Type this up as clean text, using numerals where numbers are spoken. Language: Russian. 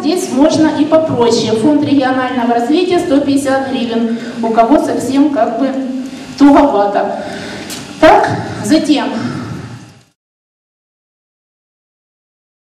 здесь можно и попроще. Фонд регионального развития 150 гривен, у кого совсем как бы туговато. Так, затем